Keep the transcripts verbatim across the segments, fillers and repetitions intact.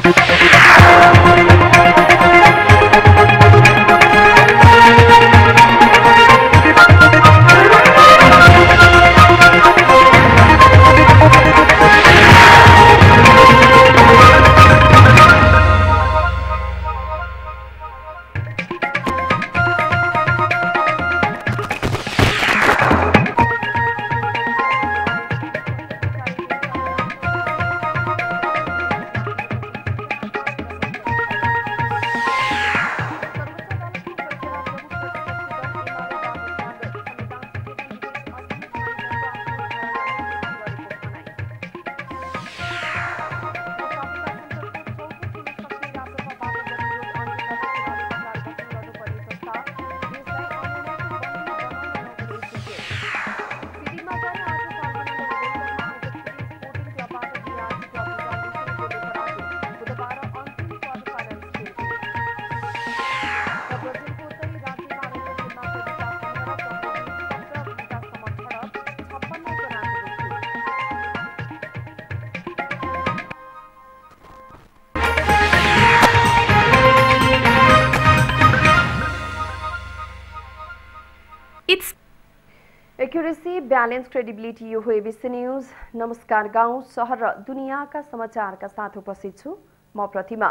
Accuracy balance credibility यो हो ABC news. नमस्कार, गाउँ शहर र दुनियाँका समाचारका साथ उपस्थित छु म प्रतिमा।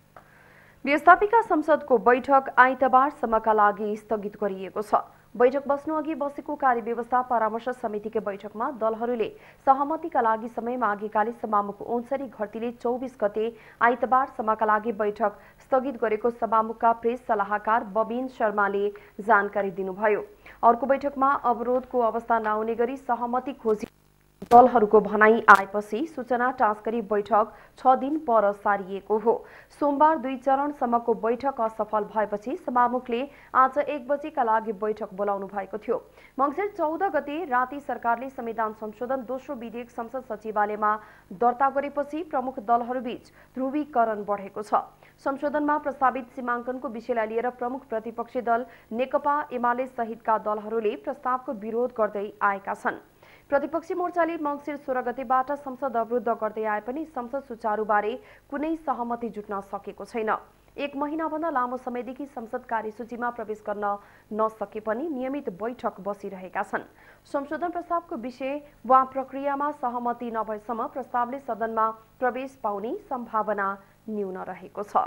व्यवस्थापिका संसदको बैठक आइतबारसम्मका लागि स्थगित गरिएको छ। बैठक बस्नु अघि बसेको कार्यव्यवस्था परामर्श समितिको बैठकमा दलहरूले सहमतिका लागि समय मागेकाले सभामुख ओन्सरी घरतीले चौबीस गते आइतबारसम्मका लागि बैठक स्थगित गरेको सभामुखका प्रेस सल्लाहकार बबिन शर्माले जानकारी दिनुभयो। अर्को बैठकमा अवरोधको अवस्था नआउने गरी सहमति खोजी दलहरूको भनाई आएपछि सूचना टास्करी बैठक छ दिन पर सारिएको हो। सोमबार दुई चरणसम्मको बैठक असफल भएपछि सभामुखले आज एक बजेका लागि बैठक बोलाउनु भएको थियो। मङ्सिर चौध गते राति सरकारले संविधान संशोधन दोस्रो विधेयक संसद सचिवालयमा दर्ता गरेपछि प्रमुख दलहरूबीच ध्रुवीकरण बढेको छ। संशोधनमा प्रस्तावित सीमाङ्कनको विषयलाई लिएर प्रमुख प्रतिपक्षी दल नेकपा एमाले सहितका दलहरूले प्रस्तावको विरोध गर्दै आएका छन्। प्रतिपक्षी मोर्चाले मङ्सिर सोह्र गतेबाट संसद अवरुद्ध गर्दै आए पनि संसद सुचारुबारे कुनै सहमति जुट्न सकेको छैन। एक महिनाभन्दा लामो समयदेखि संसद कार्यसूचीमा प्रवेश गर्न नसके पनि नियमित बैठक बसिरहेका छन्। संशोधन प्रस्तावको विषय वा प्रक्रियामा सहमति नभएसम्म प्रस्तावले सदनमा प्रवेश पाउने सम्भावना न्यून रहेको छ।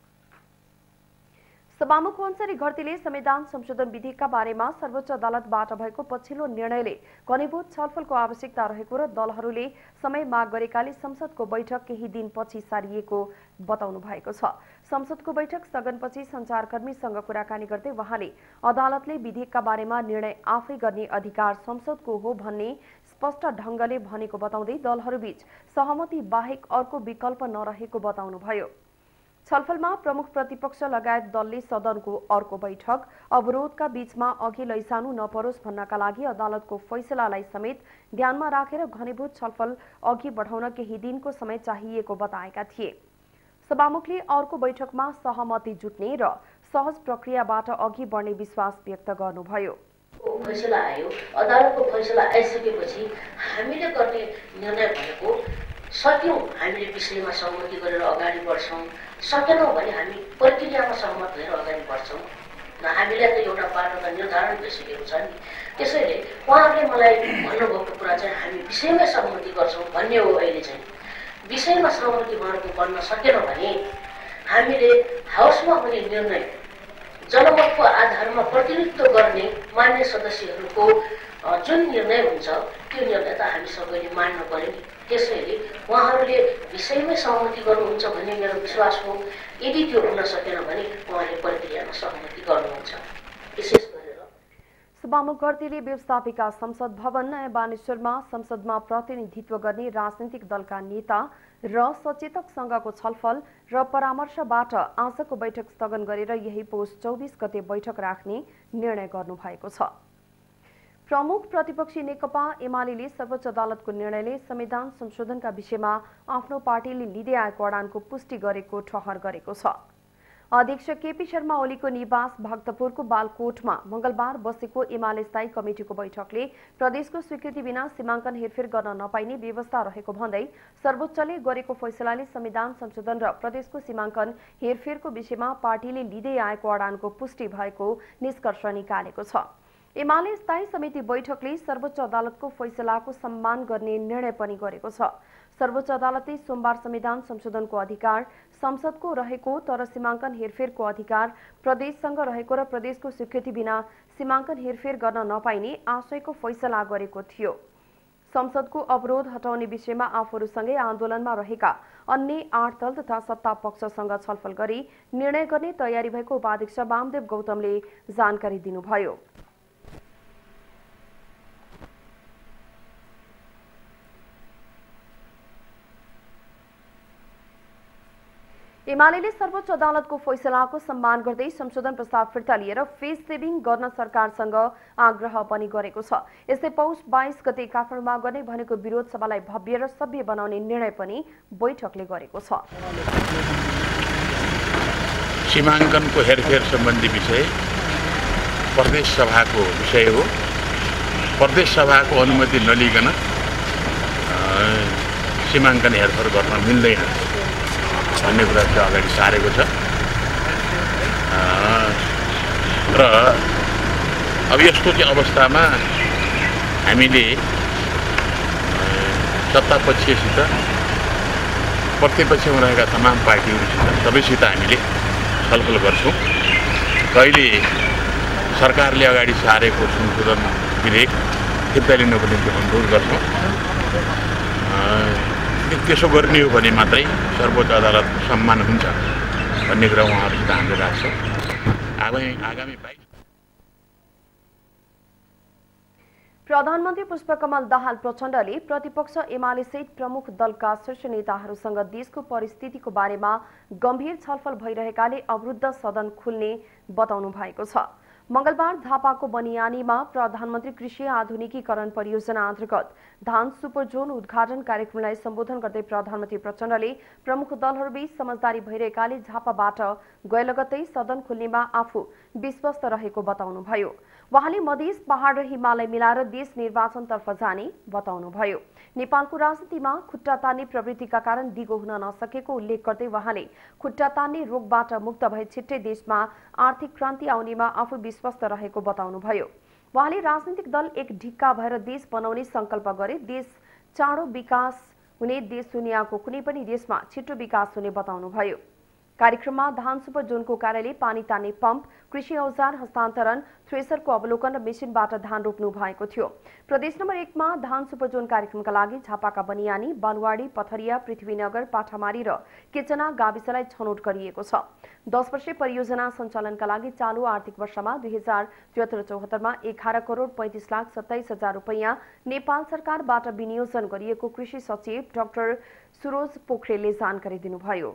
सभामुख ओन्सरी घरतीले संविधान संशोधन विधेयकका बारेमा सर्वोच्च अदालतबाट भएको पछिल्लो निर्णयले घनीभूत छलफलको आवश्यकता रहेको र दलहरूले समय माग गरेकाले संसदको बैठक केही दिन पछि सारिएको बताउनु भएको छ। संसदको बैठक स्थगनपछि सञ्चारकर्मीसँग कुराकानी गर्दै वहाँले अदालतले विधेयकका बारेमा निर्णय आफै गर्ने अधिकार संसदको हो भन्ने स्पष्ट ढंगले भनेको बताउँदै दलहरूबीच सहमति बाहेक अर्को विकल्प नरहेको बताउनुभयो। छलफलमा प्रमुख प्रतिपक्ष लगायत दलले सदनको अर्को बैठक अवरोधका बीचमा अघि लैजानु नपरोस् भन्नका लागि अदालतको फैसलालाई समेत ध्यानमा राखेर घनीभूत छलफल अघि बढाउन केही दिनको समय चाहिएको बताएका थिए। सभामुखले अर्को बैठकमा सहमति जुट्ने र सहज प्रक्रियाबाट अघि बढ्ने विश्वास व्यक्त गर्नुभयो। फैसला आयो, अदालतको फैसला आइसकेपछि हामीले गर्ने निर्णय भनेको सक्यौं हामीले विषयमा सहमति गरेर अगाडि बढ्छौं, सकेनौं भने हामी प्रक्रियामा सहमत भएर अगाडि बढ्छौं। न हामीलाई त एउटा बाटो त निर्धारण भइसकेको छ नि। त्यसैले उहाँहरूले मलाई भन्नुभएको कुरा चाहिँ हामी विषयमै सहमति गर्छौं भन्ने हो। अहिले चाहिँ विषयमा सहमति भएको बन्न सकेनौं भने हामीले हाउसमा हुने निर्णय जनमतको आधारमा प्रतिनिधित्व गर्ने मान्य सदस्यहरूको जुन निर्णय हुन्छ त्यो निर्णय त हामी सबैले मान्नु पर्यो नि। त्यसैले उहाँहरूले विषयमै सहमति गर्नुहुन्छ भन्ने मेरो विश्वास हो। यदि त्यो हुन सकेन भने उहाँले प्रक्रियामा सहमति गर्नुहुन्छ। विशेष गरेर सभामुख घरतीले व्यवस्थापिका संसद भवन नयाँ बानेश्वरमा संसदमा प्रतिनिधित्व गर्ने राजनीतिक दलका नेता र सचेतकसँगको छलफल र परामर्शबाट आजको बैठक स्थगन गरेर यही पौष चौबीस गते बैठक राख्ने निर्णय गर्नुभएको छ। प्रमुख प्रतिपक्षी नेकपा एमाले सर्वोच्च अदालतको निर्णयले संविधान संशोधनका विषयमा आफ्नो पार्टीले लिँदै आएको अडानको पुष्टि गरेको ठहर गरेको छ। अध्यक्ष केपी शर्मा ओलीको निवास भक्तपुरको बालकोटमा मंगलबार बसेको एमाले स्थायी कमिटिको बैठकले प्रदेशको स्वीकृति बिना सीमाङ्कन हेरफेर गर्न नपाइने व्यवस्था रहेको भन्दै सर्वोच्चले गरेको फैसलाले संविधान संशोधन र प्रदेशको सीमाङ्कन हेरफेरको विषयमा पार्टीले लिँदै आएको अडानको पुष्टि भएको निष्कर्ष निकालेको छ। एमाले स्थायी समिति बैठकले सर्वोच्च अदालतको फैसलाको सम्मान गर्ने निर्णय पनि गरेको छ। सर्वोच्च अदालतले सोमबार संविधान संशोधनको अधिकार संसदको रहेको तर सीमाङ्कन हेरफेरको अधिकार प्रदेशसँग रहेको र प्रदेशको स्वीकृति बिना सीमाङ्कन हेरफेर गर्न नपाइने आशयको फैसला गरेको थियो। संसदको अवरोध हटाउने विषयमा आफूहरूसँगै आन्दोलनमा रहेका अन्य आठ दल तथा सत्ता पक्षसँग छलफल गरी निर्णय गर्ने तयारी भएको उपाध्यक्ष वामदेव गौतमले जानकारी दिनुभयो। एमाले सर्वोच्च अदालतको फैसलाको सम्मान गर्दै संशोधन प्रस्ताव फिर्ता लिएर फेस सेभिङ गर्न सरकारसँग आग्रह पनि गरेको छ। यस्तै पौष बाइस गते काठमाडौँमा गर्ने भनेको विरोध सभालाई भव्य र सभ्य बनाउने निर्णय पनि बैठकले गरेको छ। सीमाङ्कनको हेरफेर सम्बन्धी विषय प्रदेश सभाको विषय हो। प्रदेश सभाको अनुमति नलिकन सीमाङ्कन हेरफेर गर्न मिल्दैन भन्ने कुरा चाहिँ अगाडि सारेको छ र अब यस्तो चाहिँ अवस्थामा हामीले सत्तापक्षसित प्रतिपक्षमा रहेका तमाम पार्टीहरूसित सबैसित हामीले छलफल गर्छौँ। कहिले सरकारले अगाडि सारेको संशोधन विधेयक फिर्ता लिनको निम्ति अनुरोध गर्छौँ। त्यसो गर्ने हो भने मात्रै सर्वोच्च अदालतको सम्मान हुन्छ भन्ने कुरा उहाँहरूसित हामीले राख्छौँ। आगामी आगामी बाइस प्रधानमन्त्री पुष्पकमल दाहाल प्रचण्डले प्रतिपक्ष एमाले सहित प्रमुख दलका शीर्ष नेताहरूसँग देशको परिस्थितिको बारेमा गम्भीर छलफल भइरहेकाले अवरुद्ध सदन खुल्ने बताउनु भएको छ। मंगलबार झापाको बनियानीमा प्रधानमन्त्री कृषि आधुनिकीकरण परियोजना अन्तर्गत धान सुपर जोन उद्घाटन कार्यक्रमलाई सम्बोधन गर्दै प्रधानमन्त्री प्रचण्डले प्रमुख दलहरूबीच समझदारी भइरहेकाले झापाबाट गए लगत्तै सदन खुल्नेमा आफू विश्वस्त रहेको बताउनुभयो। वहाँले मधेस पहाड र हिमालय मिलाएर देश निर्वाचनतर्फ जाने बताउनुभयो। नेपालको राजनीतिमा खुट्टा तान्ने प्रवृत्तिका कारण दिगो हुन नसकेको उल्लेख गर्दै वहाँले खुट्टा तान्ने रोगबाट मुक्त भए छिट्टै देशमा आर्थिक क्रान्ति आउनेमा आफू विश्वस्त रहेको बताउनुभयो। वहाँले राजनीतिक दल एक ढिक्का भएर देश बनाउने संकल्प गरे देश चाँडो विकास हुने देश दुनियाँको कुनै पनि देशमा छिटो विकास हुने बताउनुभयो। कार्यक्रममा धान सुपर जोनको कार्यालय, पानी तान्ने पम्प, कृषि औजार हस्तान्तरण, थ्रेसरको अवलोकन र मेसिनबाट धान रोप्नु भएको थियो। प्रदेश नम्बर एकमा धान सुपर जोन कार्यक्रमका लागि झापाका बनियानी, बानुवाडी, पथरिया, पृथ्वीनगर, पाठामारी र केचना गाविसलाई छनौट गरिएको छ। दस वर्षीय परियोजना सञ्चालनका लागि चालू आर्थिक वर्षमा दुई हजार त्रिहत्तर चौहत्तरमा एघार करोड़ पैंतिस लाख सत्ताइस हजार रुपियाँ नेपाल सरकारबाट विनियोजन गरिएको कृषि सचिव डाक्टर सुरोज पोखरेलले जानकारी दिनुभयो।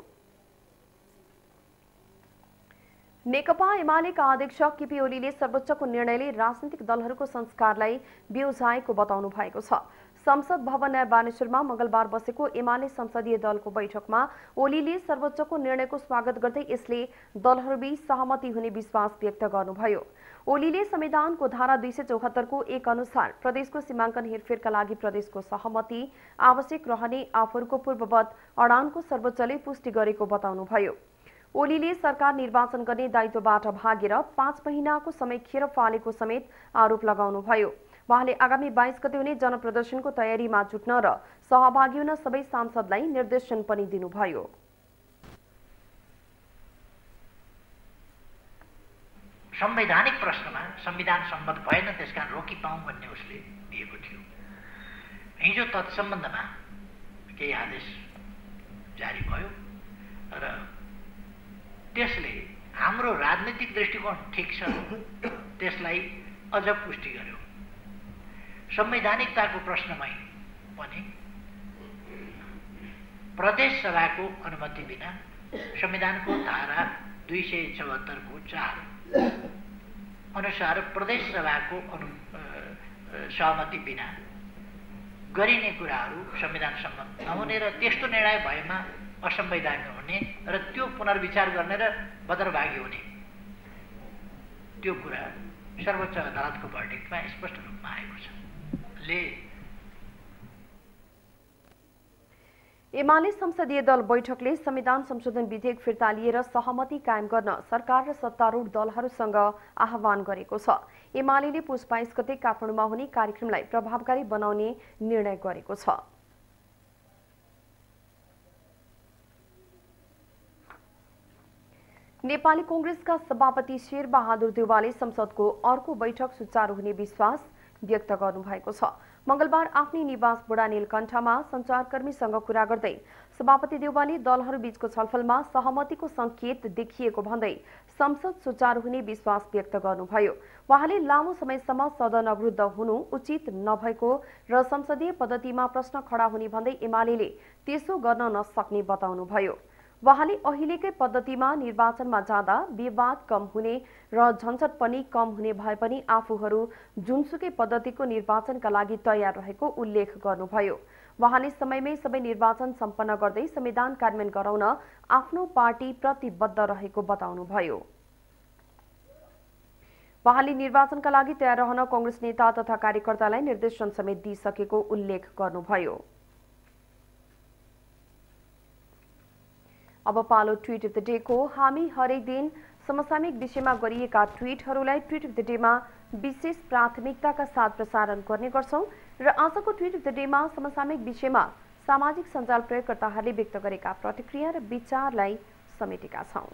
नेकपा एमालेका अध्यक्ष केपी ओलीले सर्वोच्चको निर्णयले राजनीतिक दलहरूको संस्कारलाई ब्युझाएको बताउनु भएको छ। संसद भवन नयाँ बानेश्वरमा मंगलबार बसेको एमाले संसदीय दलको बैठकमा ओलीले सर्वोच्चको निर्णयको स्वागत गर्दै यसले दलहरूबीच सहमति हुने विश्वास व्यक्त गर्नुभयो। ओलीले संविधानको धारा दुई सय चौहत्तरको एक अनुसार प्रदेशको सीमाङ्कन हेरफेरका लागि प्रदेशको सहमति आवश्यक रहने आफूहरूको पूर्ववत अडानको सर्वोच्चले पुष्टि गरेको बताउनुभयो। ओलीले सरकार निर्वाचन गर्ने दायित्वबाट भागेर पाँच महिनाको समय खेर फालेको समेत आरोप लगाउनुभयो। वहाँले आगामी बाइस गते हुने जनप्रदर्शनको तयारीमा जुट्न र सहभागी हुन सबै सांसदलाई निर्देशन पनि दिनुभयो। संवैधानिक प्रश्नमा संविधान सम्मत भएन, त्यसकारण रोकी पाऊँ भन्ने उसले दिएको थियो। हिजो तत्सम्बन्धमा केही आदेश जारी भयो र त्यसले हाम्रो राजनीतिक दृष्टिकोण ठिक छ त्यसलाई अझ पुष्टि गर्यो। संवैधानिकताको प्रश्नमै पनि प्रदेश सभाको अनुमति बिना संविधानको धारा दुई सय चौहत्तरको चार अनुसार प्रदेश सभाको अनु सहमति बिना गरिने कुराहरू संविधान सम्मत नहुने र त्यस्तो निर्णय भएमा असंवैधानिक हुने र त्यो पुनर्विचार गर्ने र बदरभागी हुने त्यो कुरा सर्वोच्च अदालतको भर्डिक्टमा स्पष्ट रूपमा आएको छ। ले एमाले संसदीय दल बैठकले संविधान संशोधन विधेयक फिर्ता लिएर सहमति कायम गर्न सरकार र सत्तारूढ दलहरूसँग आह्वान गरेको छ। एमाले पुस बाइस गते काठमाडौँमा हुने कार्यक्रमलाई प्रभावकारी बनाउने निर्णय गरेको छ। नेपाली कांग्रेसका सभापति शेरबहादुर देउवाले संसदको अर्को बैठक सुचारू हुने विश्वास व्यक्त गर्नुभएको छ। मंगलबार आफ्नै निवास बुढा नीलकण्ठमा संचारकर्मीसँग कुरा गर्दै सभापति देउवाले दलहरूबीचको छलफलमा सहमतिको संकेत देखिएको भन्दै संसद सुचारू हुने विश्वास व्यक्त गर्नुभयो। वहाँले लामो समयसम्म सदन अवरुद्ध हुनु उचित नभएको र संसदीय पद्धतिमा प्रश्न खडा हुने भन्दै एमालेले त्यसो गर्न नसक्ने बताउनुभयो। वहाँले अहिलेकै पद्धतिमा निर्वाचनमा जाँदा विवाद कम हुने र झन्झट पनि कम हुने भए पनि आफूहरू जुनसुकै पद्धतिको निर्वाचनका लागि तयार रहेको उल्लेख गर्नुभयो। वहाँले समयमै सबै निर्वाचन सम्पन्न गर्दै संविधान कार्यान्वयन गराउन आफ्नो पार्टी प्रतिबद्ध रहेको बताउनुभयो। वहाँले निर्वाचनका लागि तयार रहन कांग्रेस नेता तथा कार्यकर्तालाई निर्देशन समेत दिइसकेको उल्लेख गर्नुभयो। अब पालो ट्वीट अफ द डे को। हामी हरेक दिन समसामयिक विषयमा गरिएका ट्वीटहरूलाई ट्वीट अफ द डे मा विशेष प्राथमिकताका साथ प्रसारण गर्ने गर्छौं र आजको ट्वीट अफ द डे मा समसामयिक विषयमा सामाजिक सञ्जाल प्रयोगकर्ताहरूले व्यक्त गरेका प्रतिक्रिया र विचारलाई समेटेका छौं।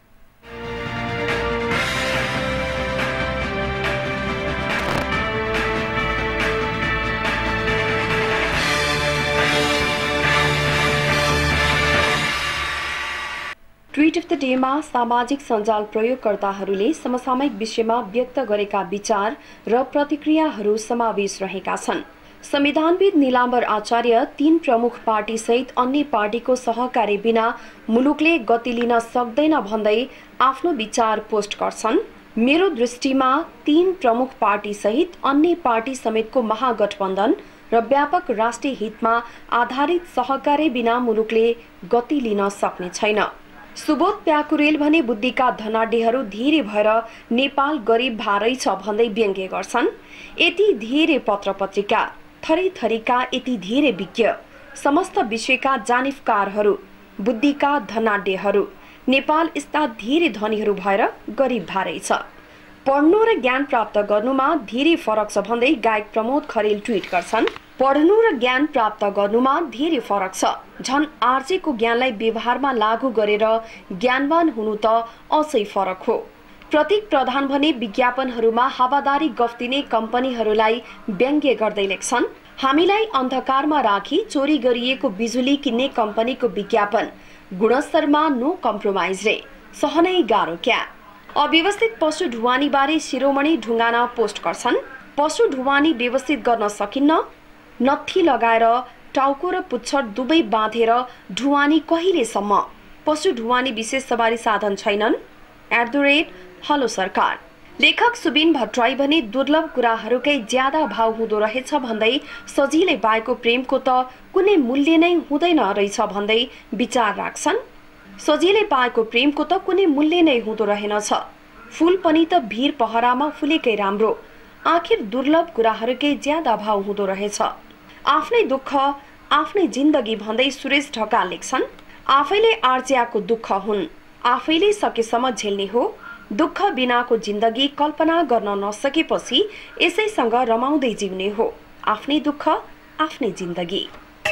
ट्वीट अफ द डे मा सामाजिक सञ्जाल प्रयोगकर्ताहरूले समसामयिक विषयमा व्यक्त गरेका विचार र प्रतिक्रियाहरू समावेश रहेका छन्। संविधानविद नीलाम्बर आचार्य तीन प्रमुख पार्टी सहित अन्य पार्टीको सहकार्य बिना मुलुकले गति लिन सक्दैन भन्दै आफ्नो विचार पोस्ट गर्छन्। मेरो दृष्टिमा तीन प्रमुख पार्टी सहित अन्य पार्टी समेतको महागठबन्धन र व्यापक राष्ट्रिय हितमा आधारित सहकार्य बिना मुलुकले गति लिन सक्ने छैन। सुबोध प्याकुरेल भने बुद्धिका धनाढ्यहरू धेरै भएर नेपाल गरिब भारै छ भन्दै व्यङ्ग्य गर्छन्। यति धेरै पत्र पत्रिका, थरी थरीका यति धेरै विज्ञ, समस्त विषयका जानिफकारहरू, बुद्धिका धनाढ्यहरू, नेपाल यस्ता धेरै धनीहरू भएर गरिब भारै छ। पढ्नु र ज्ञान प्राप्त गर्नुमा धेरै फरक छ भन्दै गायक प्रमोद खरेल ट्वीट गर्छन्। पढ्नु र ज्ञान प्राप्त गर्नुमा धेरै फरक छ। झन् आर्जेको ज्ञानलाई व्यवहारमा लागू गरेर ज्ञानवान हुनु त अझै फरक हो। प्रतीक प्रधान भने विज्ञापनहरूमा हावादारी गफ दिने कम्पनीहरूलाई व्यङ्ग्य गर्दै लेख्छन्। हामीलाई अन्धकारमा राखी चोरी गरिएको बिजुली किन्ने कम्पनीको विज्ञापन गुणस्तरमा नो कम्प्रोमाइज रे, सहनै गाह्रो क्या। अव्यवस्थित पशु ढुवानी बारे शिरोमणि ढुङ्गाना पोस्ट गर्छन्। पशु ढुवानी व्यवस्थित गर्न सकिन्न, नत्थी लगाएर टाउको र पुच्छर दुवै बाँधेर ढुवानी कहिलेसम्म? पशु ढुवानी विशेष सवारी साधन छैनन्। एट द रेट हलो सरकार। लेखक सुबिन भट्टराई भने दुर्लभ कुराहरूकै ज्यादा भाव हुँदो रहेछ भन्दै सजिलै पाएको प्रेमको त कुनै मूल्य नै हुँदैन रहेछ भन्दै विचार राख्छन्। सजिलै पाएको प्रेमको त कुनै मूल्य नै हुँदो रहेनछ। फूल पनि त भीर पहरामा फुलेकै राम्रो। आखिर दुर्लभ कुराहरूकै ज्यादा भाव हुँदो रहेछ। आफ्नै दुःख आफ्नै जिन्दगी भन्दै सुरेश ढकाल लेख्छन्। आफैले आर्ज्याको दुःख हुन्, आफैले सकेसम्म झेल्ने हो। दुःख बिनाको जिन्दगी कल्पना गर्न नसकेपछि यसैसँग रमाउँदै जिउने हो। आफ्नै दुःख आफ्नै जिन्दगी।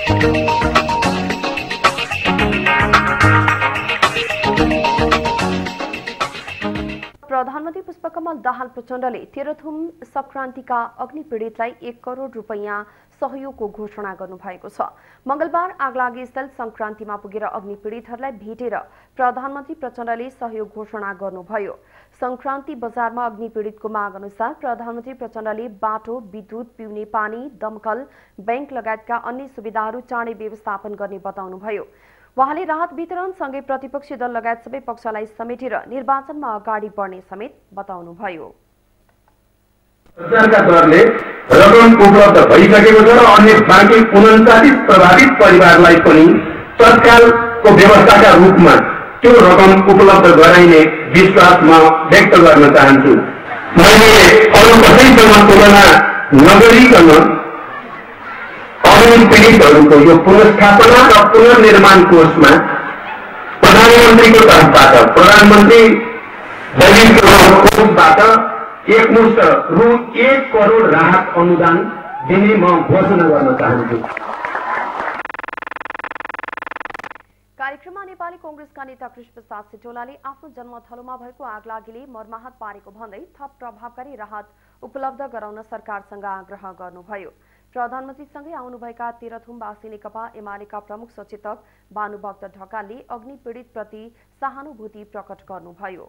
प्रधानमन्त्री पुष्पकमल दाहाल प्रचण्डले तेह्रथुम संक्रान्तिका अग्नि पीडितलाई एक करोड रुपैयाँ सहयोगको घोषणा गर्नुभएको छ। मंगलबार आगलागी स्थल संक्रान्तिमा पुगेर अग्नि पीडितहरूलाई भेटेर प्रधानमन्त्री प्रचण्डले सहयोग घोषणा गर्नुभयो। संक्रान्ति बजारमा अग्नि पीडितको माग अनुसार प्रधानमन्त्री प्रचण्डले बाटो, विद्युत, पिउने पानी, दमकल, बैंक लगायतका अन्य सुविधाहरू चाँडै व्यवस्थापन गर्ने बताउनुभयो। वहाँले राहत वितरण सँगै प्रतिपक्षी दल लगायत सबै पक्षलाई समेटेर निर्वाचनमा अगाडि बढ्ने समेत बताउनुभयो। सरकारका दरले रकम उपलब्ध भइसकेको छ र अन्य बाँकी उन्चालीस प्रभावित परिवारलाई पनि तत्काल को व्यवस्थाका रूपमा त्यो रकम उपलब्ध गराइने विश्वास म व्यक्त गर्न चाहन्छु। मैले अरू कसैसँग तुलना नगरिकन अग्नि पीडितहरूको यो पुनर्स्थापना र पुनर्निर्माण कोषमा प्रधानमन्त्रीको तर्फबाट प्रधानमन्त्री दैनिक कोषबाट एकमुष्ट रु एक करोड राहत अनुदान दिने म घोषणा गर्न चाहन्छु। कार्यक्रममा नेपाली कांग्रेसका नेता कृष्ण प्रसाद सिटौलाले आफ्नो जन्मथलोमा भएको आगलागीले मर्माहत पारेको भन्दै थप प्रभावकारी राहत उपलब्ध गराउन सरकारसँग आग्रह गर्नुभयो। प्रधानमन्त्रीसँगै आउनुभएका तेह्रथुमवासी नेकपा एमालेका प्रमुख सचेतक भानुभक्त ढकालले अग्नि पीडित प्रति सहानुभूति प्रकट गर्नुभयो।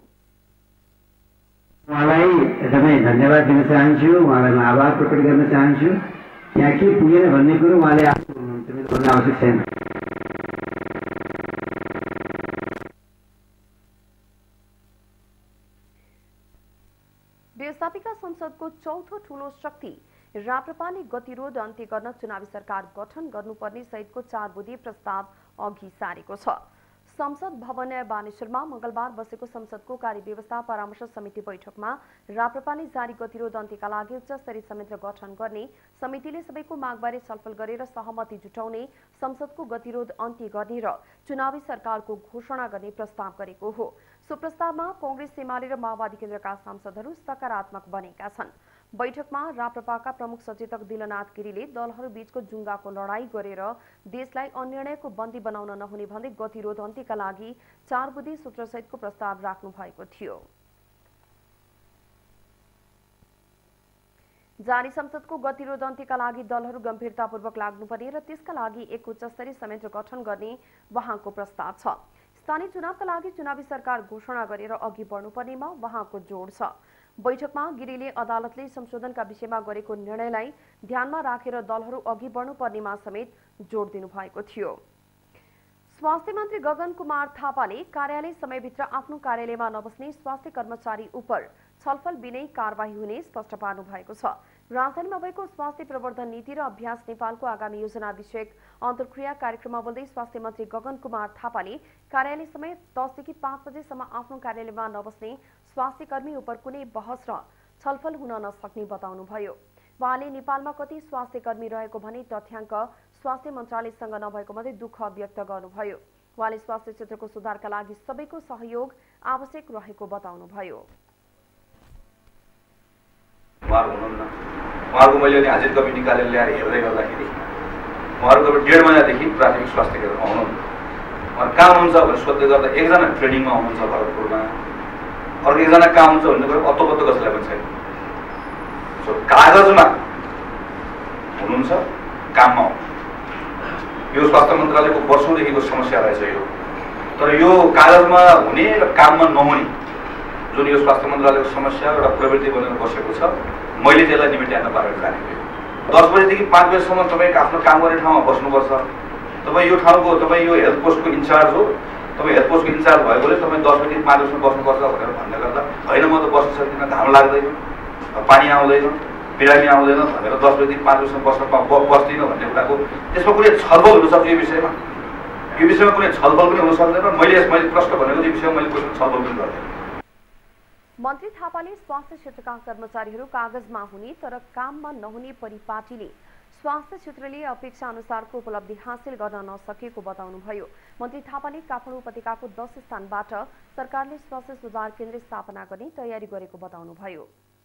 उहाँलाई एकदमै धन्यवाद दिन चाहन्छु, उहाँलाई म आभार प्रकट गर्न चाहन्छु। यहाँ के पुगेन भन्ने कुरो उहाँले आफू हुनुहुन्छ, मेरो भन्न आवश्यक छैन। व्यवस्थापिका संसदको चौथो ठूलो शक्ति राप्रपाले गतिरोध अन्त्य गर्न चुनावी सरकार गठन गर्नुपर्ने सहितको चार बुँदे प्रस्ताव अघि सारेको छ। संसद भवन बानेश्वरमा मंगलबार बसेको संसदको कार्यव्यवस्था परामर्श समिति बैठकमा राप्रपाले जारी गतिरोध अन्त्यका लागि उच्च स्तरीय संयन्त्र गठन गर्ने समितिले सबैको मागबारे छलफल गरेर सहमति जुटाउने, संसदको गतिरोध अन्त्य गर्ने र चुनावी सरकारको घोषणा गर्ने प्रस्ताव गरेको हो। सो प्रस्तावमा कांग्रेस, एमाले र माओवादी केन्द्रका सांसदहरू सकारात्मक बनेका छन्। बैठकमा राप्रपाका प्रमुख सचेतक दिलनाथ गिरीले दलहरू बीचको जुङ्गाको लडाई गरेर देशलाई अनिर्णयको बन्दी बनाउन नहुने भन्दै गतिरोध अन्त्यका लागि चार बुँदे सूत्रसहितको प्रस्ताव राख्नु भएको थियो। जारी संसदको गतिरोध अन्त्यका लागि दलहरू गम्भीरतापूर्वक लाग्नुपर्ने र त्यसका लागि एक उच्चस्तरीय संयन्त्र गठन गर्ने वहाँको प्रस्ताव छ। स्थानीय चुनावका लागि चुनावी सरकार घोषणा गरेर अघि बढ्नुपर्नेमा वहाँको जोड छ। बैठकमा गिरीले अदालतले संशोधनका विषयमा गरेको निर्णयलाई ध्यानमा राखेर दलहरू अघि बढ्नुपर्नेमा समेत जोड दिनुभएको थियो। स्वास्थ्य मन्त्री गगन कुमार थापाले कार्यालय समयभित्र आफ्नो कार्यालयमा नबस्ने स्वास्थ्य कर्मचारी उप छलफल बिनै कारबाही हुने स्पष्ट पार्नु भएको छ। राजधानीमा भएको स्वास्थ्य प्रवर्धन नीति र अभ्यास नेपालको आगामी योजना विषयक अन्तर्क्रिया कार्यक्रममा बोल्दै स्वास्थ्य मन्त्री गगन कुमार थापाले कार्यालय समय दसदेखि पाँच बजेसम्म आफ्नो कार्यालयमा नबस्ने स्वास्थ्य कर्मी उप कुनै बहस र छलफल हुन नसक्ने बताउनुभयो। उहाँले नेपालमा कति स्वास्थ्य कर्मी रहेको भने तथ्याङ्क स्वास्थ्य मन्त्रालयसँग नभएको मध्ये दुःख व्यक्त गर्नुभयो। उहाँले स्वास्थ्य क्षेत्रको सुधारका लागि सबैको सहयोग आवश्यक रहेको बताउनुभयो। उहाँहरूको मैले हाजिर कपी निकालेर ल्याएर हेर्दै गर्दाखेरि उहाँहरूको डेढ महिनादेखि प्राथमिक स्वास्थ्य केन्द्रमा हुनुहुन्न। उहाँहरू कहाँ हुनुहुन्छ भनेर सोध्दै गर्दा एकजना ट्रेनिङमा हुनुहुन्छ भरतपुरमा, अर्को एकजना कहाँ हुन्छ भन्ने कुरो अत्तो-पत्तो कसैलाई पनि छैन। सो कागजमा हुनुहुन्छ, काममा हुनुहुन्छ। यो स्वास्थ्य मन्त्रालयको वर्षौँदेखिको समस्या रहेछ यो। तर यो कागजमा हुने र काममा नहुने जुन यो स्वास्थ्य मन्त्रालयको समस्या एउटा प्रवृत्ति बनेर बसेको छ, मैले त्यसलाई निमेट्याउन पारेर जानेको हो। दस बजेदेखि पाँच बजेसम्म तपाईँ आफ्नो काम गर्ने ठाउँमा बस्नुपर्छ। तपाईँ यो ठाउँको तपाईँ यो हेल्थ पोस्टको इन्चार्ज हो, तपाईँ हेल्थ पोस्टको इन्चार्ज भएकोले तपाईँ दस बजेदेखि पाँच बजीसम्म बस्नुपर्छ भनेर भन्ने गर्दा होइन म त बस्न सक्दिनँ, घाम लाग्दैन, पानी आउँदैन, बिरामी आउँदैन भनेर दस बजेदेखि पाँच बजीसम्म बस्न बस्दिनँ भन्ने कुराको त्यसमा कुनै छलफल हुनसक्छ। यो विषयमा यो विषयमा कुनै छलफल पनि हुन सक्दैन। मैले मैले प्रश्न भनेको यो विषयमा मैले कुनै छलफल पनि गर्दैन। मन्त्री थापाले स्वास्थ्य क्षेत्रका कर्मचारीहरू कागजमा हुने तर काममा नहुने परिपाटीले स्वास्थ्य क्षेत्रले अपेक्षा अनुसारको उपलब्धि हासिल गर्न नसकेको बताउनुभयो। मन्त्री थापाले काठमाडौँ उपत्यकाको दस स्थानबाट सरकारले स्वास्थ्य सुधार केन्द्र स्थापना गर्ने तयारी गरेको बताउनुभयो।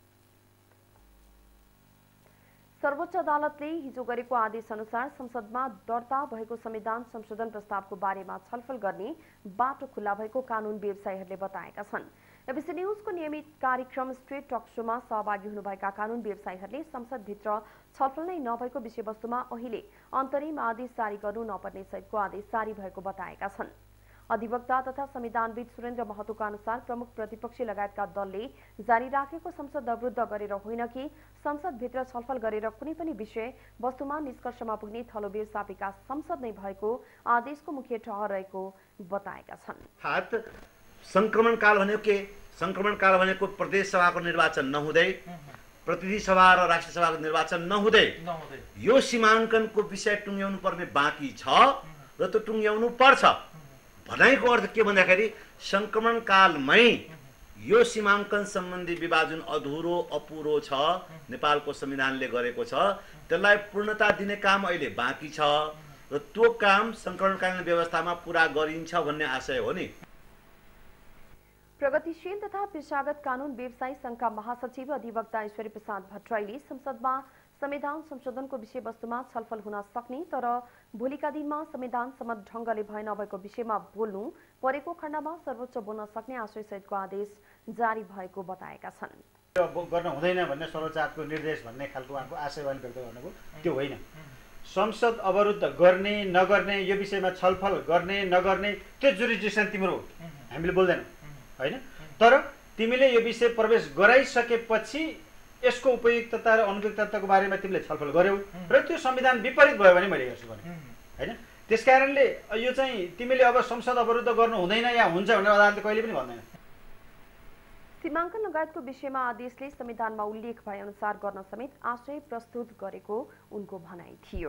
सर्वोच्च अदालतले हिजो गरेको आदेश अनुसार संसदमा दर्ता भएको संविधान संशोधन प्रस्तावको बारेमा छलफल गर्ने बाटो खुल्ला भएको कानून व्यवसायीहरूले बताएका छन्। एबीसी न्यूजको नियमित कार्यक्रम स्ट्रेट टक शोमा सहभागी हुनुभएका कानून व्यवसायीहरूले संसदभित्र छलफल नै नभएको विषयवस्तुमा अहिले अन्तरिम आदेश जारी गर्नु नपर्ने सहितको आदेश जारी भएको बताएका छन्। अधिवक्ता तथा संविधानविद सुरेन्द्र महतोका अनुसार प्रमुख प्रतिपक्षी लगायतका दलले जारी राखेको संसद अवरुद्ध गरेर होइन कि संसदभित्र छलफल गरेर कुनै पनि विषय वस्तुमा निष्कर्षमा पुग्ने थलो व्यवस्थापिका संसद नै भएको आदेशको मुख्य ठहर रहेको बताएका छन्। संक्रमण काल भनेको के? संक्रमण काल भनेको प्रदेश सभाको निर्वाचन नहुँदै, प्रतिनिधि सभा र राष्ट्रिय सभाको निर्वाचन नहुँदै यो सीमाङ्कनको विषय टुङ्ग्याउनु पर्ने बाँकी छ र त्यो टुङ्ग्याउनु पर्छ। भनाइको अर्थ के भन्दाखेरि संक्रमण कालमै यो सीमाङ्कन सम्बन्धी विवाद जुन अधुरो अपुरो छ नेपालको संविधानले गरेको छ त्यसलाई पूर्णता दिने काम अहिले बाँकी छ र त्यो काम संक्रमणकालीन व्यवस्थामा पूरा गरिन्छ भन्ने आशय हो नि। प्रगतिशील तथा पेशागत कानून व्यवसायी संघका महासचिव अधिवक्ता ईश्वरी प्रसाद भट्टराईले संसदमा संविधान संशोधनको विषयवस्तुमा छलफल हुन सक्ने तर भोलिका दिनमा संविधान सम्मत ढंगले भए नभएको विषयमा बोल्नु परेको खण्डमा सर्वोच्च बोल्न सक्ने आशयसहितको आदेश जारी भएको बताएका छन्। गर्न हुँदैन भन्ने सर्वोच्चको निर्देश भन्ने खालको उहाँको आशयवान व्यक्त गर्नुभयो, त्यो होइन। संसद अवरुद्ध गर्ने नगर्ने यो विषयमा छलफल गर्ने नगर्ने त्यो जुरिडिक्सन तिम्रो हामीले बोल्दैनौँ होइन, तर तिमीले यो विषय प्रवेश गराइसकेपछि यसको उपयुक्तता र अनुपयुक्तताको बारेमा तिमीले छलफल गर्यौ र त्यो संविधान विपरीत भयो भने मैले हेर्छु भने होइन। त्यसकारणले यो चाहिँ तिमीले अब संसद अवरुद्ध गर्नु हुँदैन या हुन्छ भनेर अदालतले कहिले पनि भन्दैन। सीमाङ्कन लगायतको विषयमा आदेशले संविधानमा उल्लेख भए अनुसार गर्न समेत आशय प्रस्तुत गरेको उनको भनाइ थियो।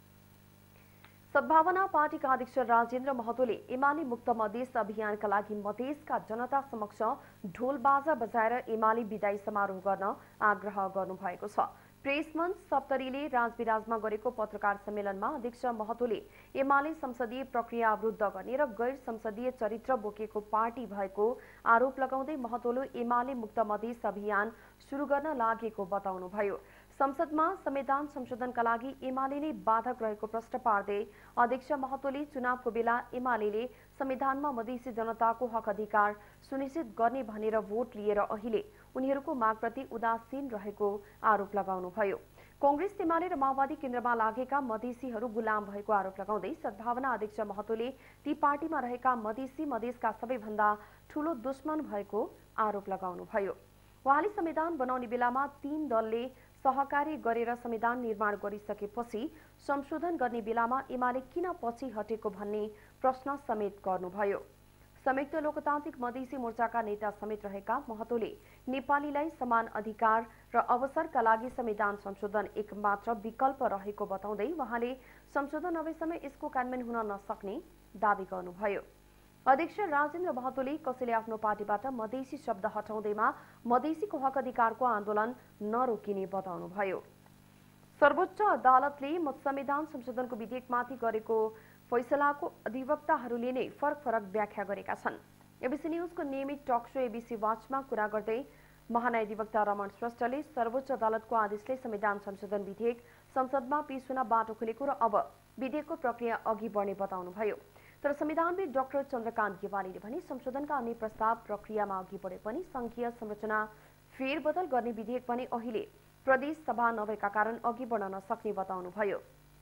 सद्भावना पार्टीका अध्यक्ष राजेन्द्र महतोले एमाले मुक्त मधेस अभियानका लागि मधेसका जनता समक्ष ढोल बाजा बजाएर एमाले विदाई समारोह गर्न आग्रह गर्नुभएको छ। प्रेस मञ्च सप्तरीले राजविराजमा गरेको पत्रकार सम्मेलनमा अध्यक्ष महतोले एमाले संसदीय प्रक्रिया अवरुद्ध गर्ने र गैर संसदीय चरित्र बोकेको पार्टी भएको आरोप लगाउँदै महतोले एमाले मुक्त मधेस अभियान सुरु गर्न लागेको बताउनुभयो। संसदमा संविधान संशोधनका लागि एमाले नै बाधक रहेको प्रश्न पार्दै अध्यक्ष महतोले चुनावको बेला एमाले संविधानमा मधेसी जनताको हक अधिकार सुनिश्चित गर्ने भनेर भोट लिएर अहिले उनीहरूको मागप्रति उदासीन रहेको आरोप लगाउनुभयो। कांग्रेस एमाले र माओवादी केन्द्रमा लागेका मधेसीहरू गुलाम भएको आरोप लगाउँदै सद्भावना अध्यक्ष महतोले ती पार्टीमा रहेका मधेसी मधेसका सबैभन्दा ठूलो दुश्मन भएको आरोप लगाउनुभयो। उहाँले संविधान बनाउने बेलामा तीन दलले सहकारी गरेर संविधान निर्माण गरिसकेपछि संशोधन गर्ने बेलामा एमाले किन पछि हटेको भन्ने प्रश्न समेत गर्नुभयो। संयुक्त लोकतान्त्रिक मधेसी मोर्चाका नेता समेत रहेका महतोले नेपालीलाई समान अधिकार र अवसरका लागि संविधान संशोधन एकमात्र विकल्प रहेको बताउँदै उहाँले संशोधन नभएसम्म यसको कार्यान्वयन हुन नसक्ने दावी गर्नुभयो। अध्यक्ष राजेन्द्र महतोले कसैले आफ्नो पार्टीबाट मधेसी शब्द हटाउँदैमा मधेसीको हक अधिकारको आन्दोलन नरोकिने बताउनुभयो। सर्वोच्च अदालतले संविधान संशोधनको विधेयकमाथि गरेको फैसलाको अधिवक्ताहरूले नै फरक फरक व्याख्या गरेका छन्। एबीसी न्यूजको नियमित टक शो एबीसी वाचमा कुरा गर्दै महान्यायाधिवक्ता रमण श्रेष्ठले सर्वोच्च अदालतको आदेशले संविधान संशोधन विधेयक संसदमा पेश हुन बाटो खुलेको र अब विधेयकको प्रक्रिया अघि बढ्ने बताउनुभयो। तर संविधानविद डाक्टर चन्द्रकान्त गेवालीले भने संशोधनका अन्य प्रस्ताव प्रक्रियामा अघि बढे पनि संघीय संरचना फेरबदल गर्ने विधेयक पनि अहिले प्रदेश सभा नभएका कारण अघि बढ्न नसक्ने बताउनुभयो।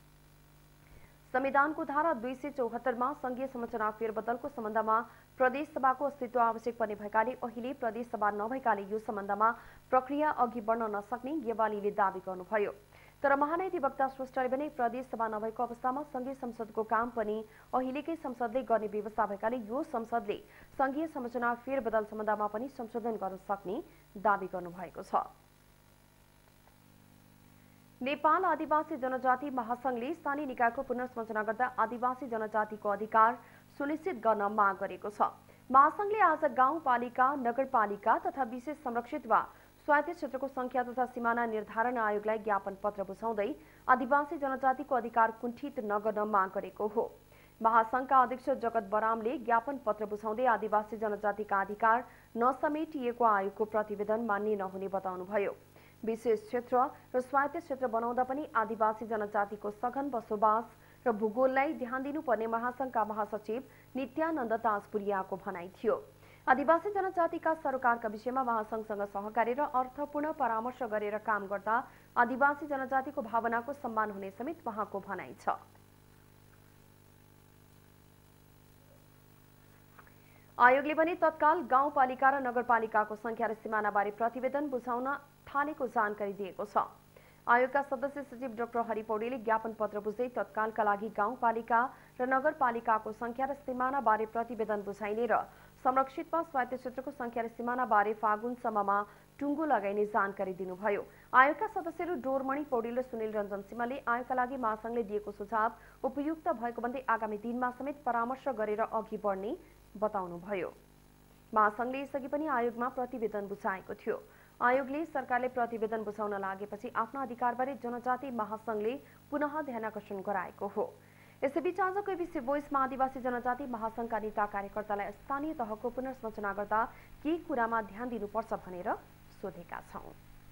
संविधानको धारा दुई सय चौहत्तरमा संघीय संरचना फेरबदलको सम्बन्धमा प्रदेश सभाको अस्तित्व आवश्यक पर्ने भएकाले अहिले प्रदेश सभा नभएकाले यो सम्बन्धमा प्रक्रिया अघि बढ्न नसक्ने गेवालीले दावी गर्नुभयो। तर महान्यायाधिवक्ता श्रेष्ठले भने प्रदेश सभा नभएको अवस्थामा संघीय संसदको काम पनि अहिलेकै संसदले गर्ने व्यवस्था भएकाले यो संसदले संघीय संरचना फेरबदल सम्बन्धमा पनि संशोधन गर्न सक्ने दावी गर्नुभएको छ। नेपाल आदिवासी जनजाति महासंघले स्थानीय निकायको पुनर्संरचना गर्दा आदिवासी जनजातिको अधिकार सुनिश्चित गर्न माग गरेको छ। महासंघले आज गाउँपालिका, नगरपालिका तथा विशेष संरक्षित वा स्वायत्त क्षेत्रको संख्या तथा सीमाना निर्धारण आयोगलाई ज्ञापन पत्र बुझाउँदै आदिवासी जनजातिको अधिकार कुण्ठित नगर्न माग गरेको हो। महासंघका अध्यक्ष जगत बरामले ज्ञापन पत्र बुझाउँदै आदिवासी जनजातिका अधिकार नसमेटिएको आयोगको प्रतिवेदन मान्य नहुने बताउनुभयो। विशेष क्षेत्र र स्वायत्त क्षेत्र बनाउँदा पनि आदिवासी जनजातिको सघन बसोबास र भूगोललाई ध्यान दिनुपर्ने महासंघका महासचिव नित्यानन्द ताजपुरियाको भनाइ थियो। आदिवासी जनजातिका सरकारका विषयमा महासंघसँग सहकारी र अर्थपूर्ण परामर्श गरेर काम गर्दा आदिवासी जनजातिको भावनाको सम्मान हुने समेत उहाँको भनाइ छ। आयोगले भने तत्काल गाउँपालिका र नगरपालिकाको संख्या र सीमानाबारे प्रतिवेदन बुझाउन थालेको जानकारी दिएको छ। आयोगका सदस्य सचिव डाक्टर हरि पौडेलले ज्ञापन पत्र बुझ्दै तत्कालका लागि गाउँपालिका र नगरपालिकाको संख्या र सीमानाबारे प्रतिवेदन बुझाइने र संरक्षित वा स्वायत्त क्षेत्रको संख्या र सीमानाबारे फागुनसम्ममा टुङ्गो लगाइने जानकारी दिनुभयो। आयोगका सदस्यहरू डोरमणि पौडेल र सुनिल रञ्जन सिंहले आयोगका लागि महासंघले दिएको सुझाव उपयुक्त भएको भन्दै आगामी दिनमा समेत परामर्श गरेर अघि बढ्ने बताउनुभयो। महासंघले यसअघि पनि आयोगमा प्रतिवेदन बुझाएको थियो। आयोगले सरकारले प्रतिवेदन बुझाउन लागेपछि आफ्ना अधिकारबारे जनजाति महासंघले पुनः ध्यानाकर्षण गराएको हो। यसैबीच आज केबीसी भोइसमा आदिवासी जनजाति महासंघका नेता कार्यकर्तालाई स्थानीय तहको पुनर्संरचना गर्दा के कुरामा ध्यान दिनुपर्छ भनेर सोधेका छौं।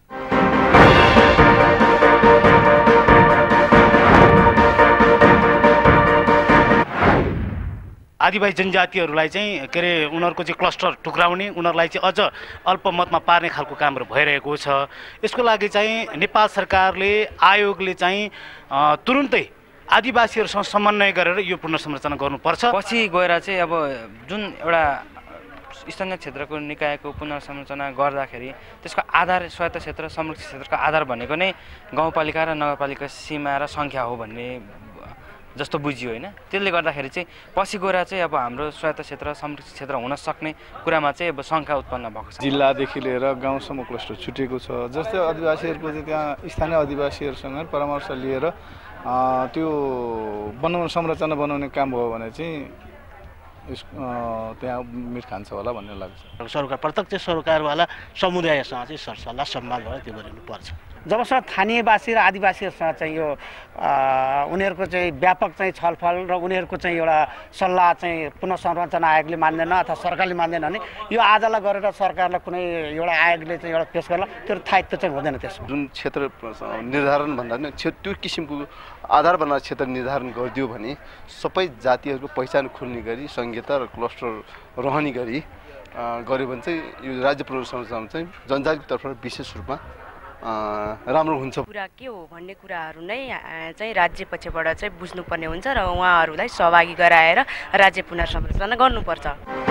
आदिवासी जनजातिहरूलाई चाहिँ के अरे उनीहरूको चाहिँ क्लस्टर टुक्राउने, उनीहरूलाई चाहिँ अझ अल्पमतमा पार्ने खालको कामहरू भइरहेको छ। यसको लागि चाहिँ नेपाल सरकारले आयोगले चाहिँ तुरुन्तै आदिवासीहरूसँग समन्वय गरेर यो पुनर्संरचना गर्नुपर्छ। पछि गएर चाहिँ अब जुन एउटा स्थानीय क्षेत्रको निकायको पुनर्संरचना गर्दाखेरि त्यसको आधार स्वायत्त क्षेत्र संरक्षित क्षेत्रको आधार भनेको नै गाउँपालिका र नगरपालिका सीमा र सङ्ख्या हो भन्ने जस्तो बुझियो होइन। त्यसले गर्दाखेरि चाहिँ पछि गएर चाहिँ अब हाम्रो स्वायत्त क्षेत्र संरक्षित क्षेत्र हुन सक्ने कुरामा चाहिँ अब शङ्का उत्पन्न भएको छ। जिल्लादेखि लिएर गाउँसम्म क्लस्टर छुटेको छ। जस्तै आदिवासीहरूको चाहिँ त्यहाँ स्थानीय आदिवासीहरूसँग परामर्श लिएर त्यो बनाउन संरचना बनाउने काम भयो भने चाहिँ त्यहाँ मिट खान्छ होला भन्ने लाग्छ। सरकार प्रत्यक्ष सरकारवाला समुदायसँग चाहिँ सरसल्लाह सम्वाद भएर त्यो गरिनुपर्छ। जबसम्म स्थानीयवासी र आदिवासीहरूसँग चाहिँ यो उनीहरूको चाहिँ व्यापक चाहिँ छलफल र उनीहरूको चाहिँ एउटा सल्लाह चाहिँ पुनर्संरचना आयोगले मान्दैन अथवा सरकारले मान्दैन भने यो आजलाई गरेर सरकारलाई कुनै एउटा आयोगले चाहिँ एउटा पेश गर्ला त्यो थायित्व चाहिँ हुँदैन। त्यसमा जुन क्षेत्र निर्धारण भन्दा पनि त्यो किसिमको आधार बनाएर क्षेत्र निर्धारण गरिदियो भने सबै जातिहरूको पहिचान खुल्ने गरी संहिता र क्लस्टर रहने गरी गर्यो भने चाहिँ यो राज्य पुनर्संरचना चाहिँ जनजातिको तर्फबाट विशेष रूपमा राम्रो हुन्छ। कुरा के हो भन्ने कुराहरू नै चाहिँ राज्य पक्षबाट चाहिँ बुझ्नुपर्ने हुन्छ र उहाँहरूलाई सहभागी गराएर राज्य पुनर्संरचना गर्नुपर्छ।